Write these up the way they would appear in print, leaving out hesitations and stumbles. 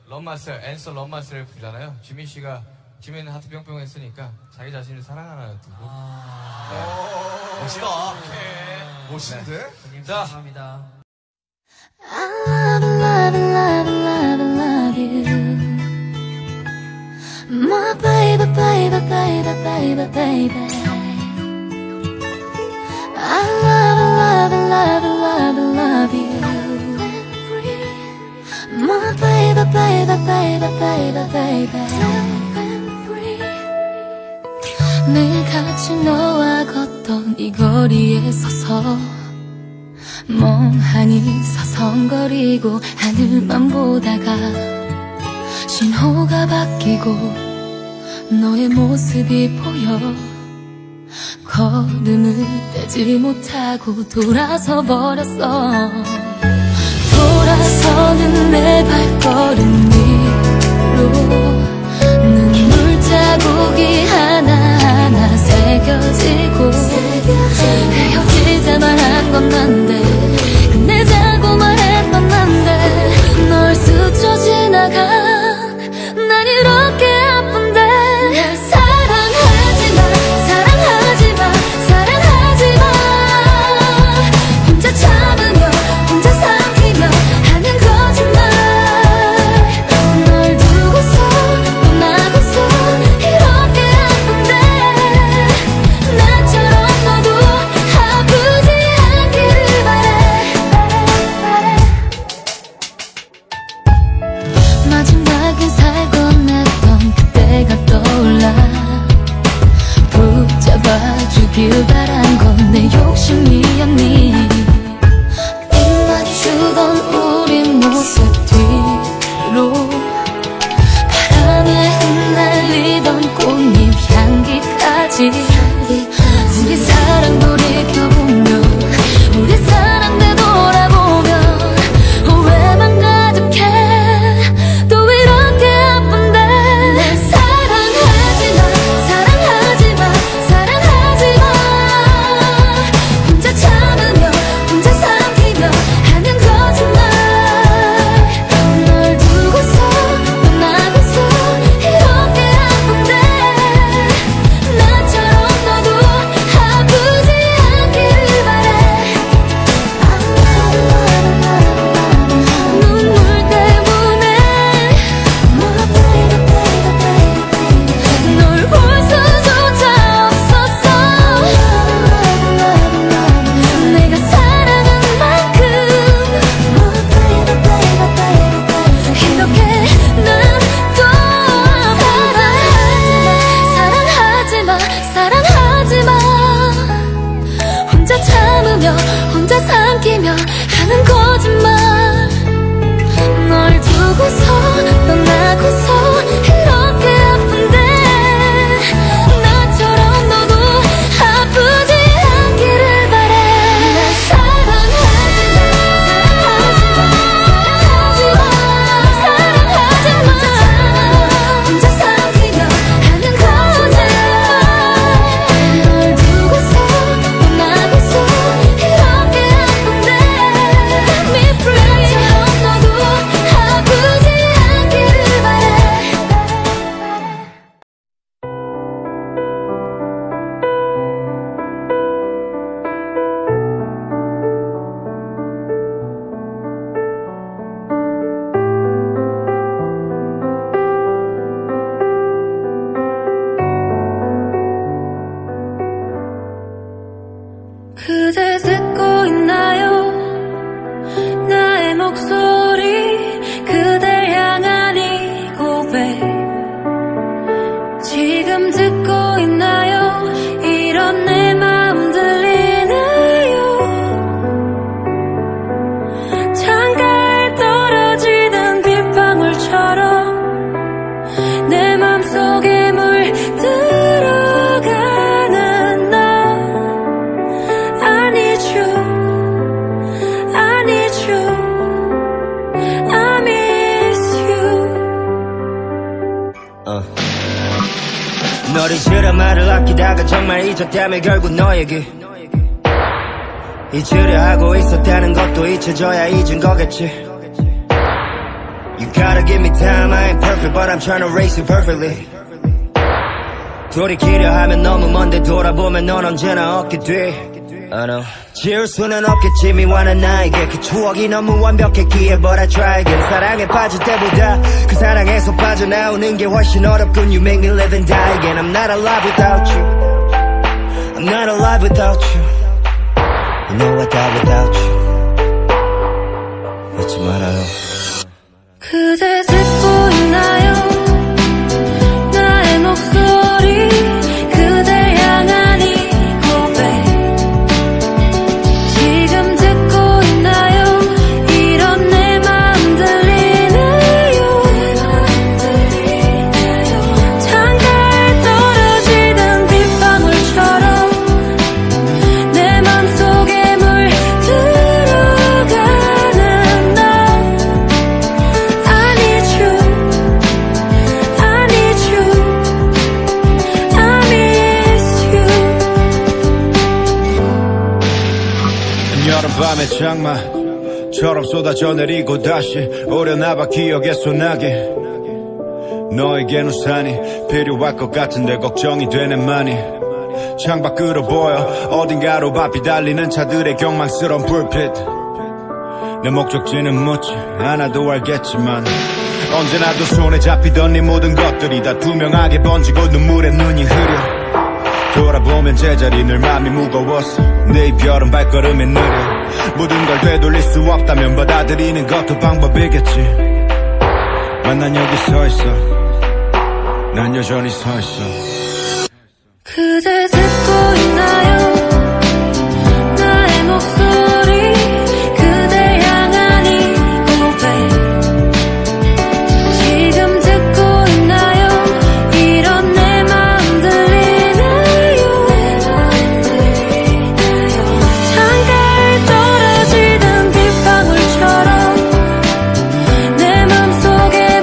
런마스터, 앤서 런마스터를 부르잖아요. 지민 씨가, 지민은 하트 뿅뿅 했으니까 자기 자신을 사랑하나요? 네. 멋있다. 멋있는데? 네. 자, 감사합니다. I love, love, love, love you. My baby, baby, baby, baby, baby. I love, love, love, love, love you. My baby, baby, baby, baby, baby. 늘 같이 너와 걷던 이 거리에 서서 멍하니 서성거리고 하늘만 보다가 신호가 바뀌고 너의 모습이 보여 걸음을 떼지 못하고 돌아서 버렸어. 돌아서는 내 발걸음 위로 눈물 자국이 하나하나 새겨지고 헤어지자 말한 건 난데 끝내자고 말했던 난데 널 스쳐 지나간 난 이렇게 아픈데 날 사랑하지마 사랑하지마 사랑하지마 혼자 참으며 혼자 삼키며 하는 거짓말 널 두고서 떠나고서 이렇게 아픈데 나처럼 너도 아프지 않기를 바래. 마지막 인사를 건넸던 그때가 떠올라 붙잡아주길 바란 건 내 욕심이었니. 입 맞추던 우리 모습 뒤로 바람에 흩날리던 꽃잎 향기까지 우리 사랑 돌이켜보며 우리 사랑 되돌아보며 후회만 가득해 또 이렇게 아픈데 날 사랑하지마 사랑하지마 사랑하지마 혼자 참으며 혼자 삼키며 하는 거짓말 널 두고서 떠나고서 이렇게 아픈데 나처럼 너도 아프지 않기를 바래. 눈물 때문에 널 볼 수조차 없었어. 내가 사랑한 만큼 이렇게 난 또 사랑하지마 사랑하지마 혼자 참으며 혼자 삼키며 하는 거짓말 널 두고서 떠나고서 이렇게 아픈데 나처럼 너도 아프지 않기를 바래. 날 사랑하지마 사랑하지마 혼자 삼키며 하는 거짓말 널 두고서 떠나고서 이렇게 아픈데 Me free 너도 아프지 않기를 바래. 그대 듣고 있나요? 나의 목소리 그댈 향한 이 고백 지금 듣고 있나요? 이런 내 마음 들리나요? 창가에 떨어지는 빗방울처럼 내 맘속에 물들어가는 너 I need you, I need you, I miss you. 널 잊으려 말을 아끼다가 정말 잊었다며 결국 너에게 잊으려 하고 있었다는 것도 잊혀져야 잊은 거겠지. You gotta give me time, I ain't perfect but I'm trying to race you perfectly. 돌이키려 하면 너무 먼데 돌아보면 넌 언제나 어깨 뒤 I know. 지울 수는 없겠지 미워하는 나에게 그 추억이 너무 완벽했기에 But I try again. 사랑에 빠질 때보다 그 사랑에서 빠져나오는 게 훨씬 어렵군. You make me live and die again. I'm not alive without you. I'm not alive without you. You know I die without you. 잊지 말아요. 그대 듣고 있나요? 나의 목소리 그댈 향한 이 고백 지금 듣고 있나요? 이런 내 맘 들리나요? 창가에 떨어지던 빗방울처럼 내 맘속에 물들어가는 너 I need you I need you I miss you 여름밤의 장마처럼 쏟아져 내리고 다시 오려나봐 기억의 소나기 너에겐 우산이 필요할 것 같은데 걱정이 되네 많이 창밖으로 보여 어딘가로 바삐 달리는 차들의 경망스러운 불빛 내 목적지는 묻지 않아도 알겠지만 언제나 도 손에 잡히던 네 모든 것들이 다 투명하게 번지고 눈물에 눈이 흐려 돌아보면 제자리 늘 맘이 무거웠어 내 이별은 발걸음에 느려 모든 걸 되돌릴 수 없다면 받아들이는 것도 방법이겠지 난 여기 서 있어 난 여전히 서 있어 그대 듣고 있나요? 나의 목소리 그댈 향한 이 고백 지금 듣고 있나요? 이런 내 맘 들리나요? 창가에 떨어지던 빗방울처럼 내 맘속에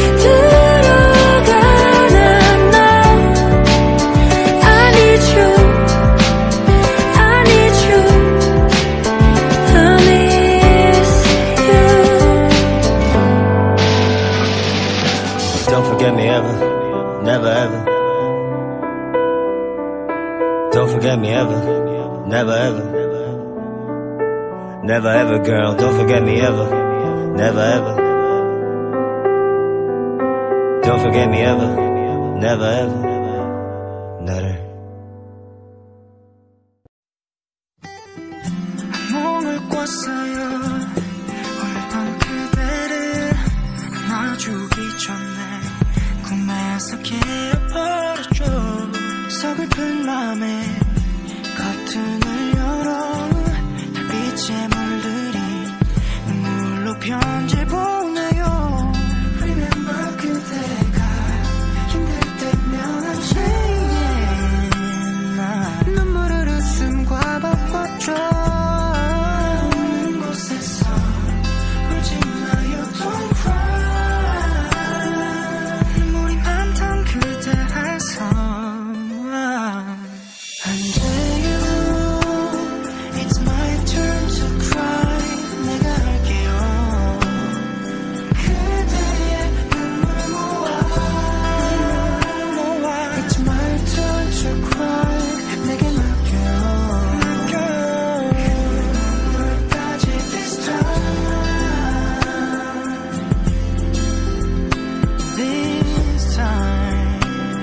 물들어가는 너 I need you I need you I miss you Don't forget me ever, never ever. Don't forget me ever, never ever. Never ever, girl. Don't forget me ever, never ever. Don't forget me ever, never ever. 나를 몽을 꿨어요 울던 그대를 안아주기 전에 꿈에서 깨어버렸죠 서글픈 맘에 커튼을 열어 빛에 물들인 눈물로 편지 보내요 Remember 그대가 힘들 때면 언제나 눈물을 웃음과 바꿨죠 없는 곳에서 울지 마요 Don't cry 눈물이 많던 그대에서 안 돼요 It's my turn to cry 내가 할게요 그대의 눈물 모아 It's my turn to cry 내게 맡겨요 눈물까지 this time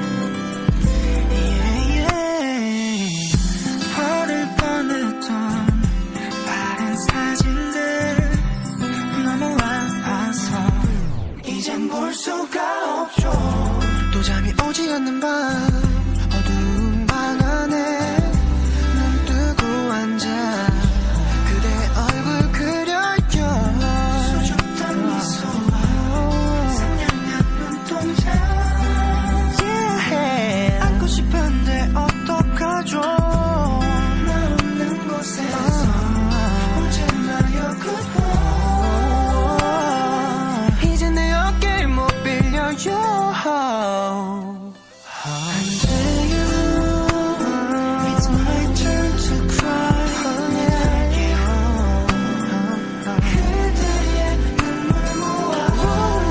yeah, yeah. 버릴 뻔했던 바른 사진들 너무 아파서 이젠 볼 수가 없죠 또 잠이 오지 않는 밤 어두운 방 안에 눈 뜨고 앉아 그대의 얼굴 그려요 수줍던 미소와 상냥한 눈동자 yeah. 안고 싶은데 어떡하죠 나 없는 곳에서 언제나요 goodbye 이제 내 어깨를 못 빌려요 안 돼요 It's my turn to cry 내가 할게요 그대의 눈물 모아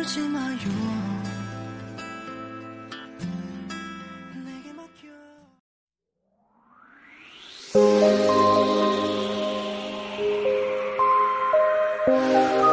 울지 마요 내게 맡겨